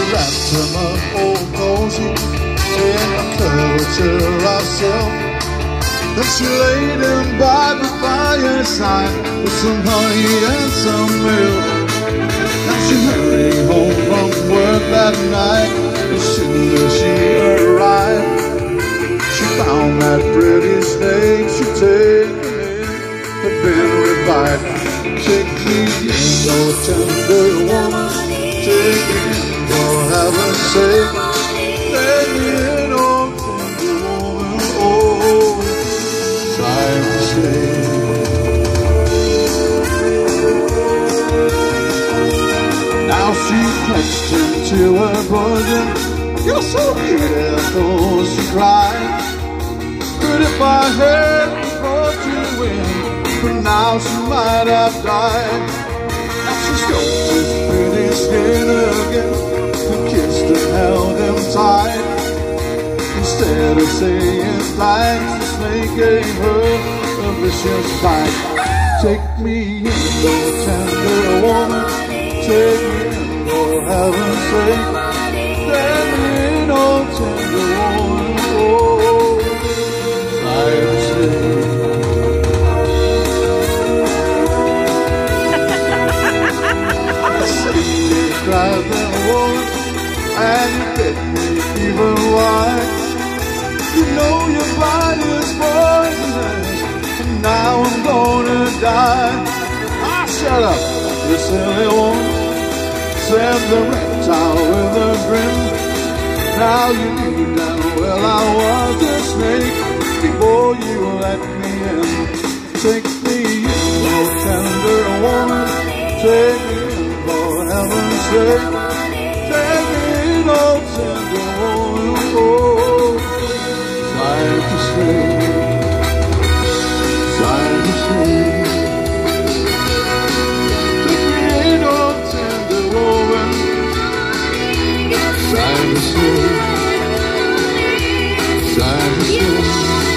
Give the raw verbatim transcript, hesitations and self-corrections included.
wrapped him up all cozy in a curvature of silk. Then she laid him by the fireside with some honey and some milk. Now she hurried home from work that night. As soon as she arrived, she found that pretty snake she'd taken in had been revived. Take me in, oh tender woman, take me in, for heaven's sake. Let me in, oh tender woman, oh, time to stay. Now she clenched him to her bosom. You're so beautiful, she cried. But if I had brought you in, but now she might have died. Now she stroked his pretty skin again and kissed and held him tight. Instead of saying thanks, the snake gave her a vicious bite. Take me in, oh tender woman, take me in, for heaven's sake. Let me in, oh tender woman, oh, time to stay. Cried that woman, and you bit me even wide. You know your body's poisonous, and now I'm gonna die. Ah, shut up, you silly woman, said the reptile with a grin. Now you knew damn well I was a snake before you let me in. Take me in, oh tender woman, take me in, for heaven's sake. Take me in, oh tender woman, oh, time to stay, time to stay. Take me in, oh tender woman, time to stay, time to stay.